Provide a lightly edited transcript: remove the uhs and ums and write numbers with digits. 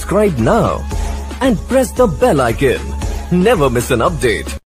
subscribe now and press the bell icon. Never miss an update.